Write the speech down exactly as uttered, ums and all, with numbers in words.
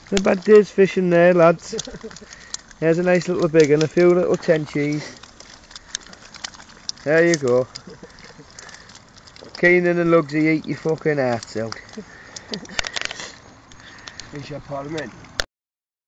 No bad days fishing there, lads. There's a nice little big and a few little tenchies. There you go. Keenan and Lugsy eat your fucking hearts out. Fish your parliament.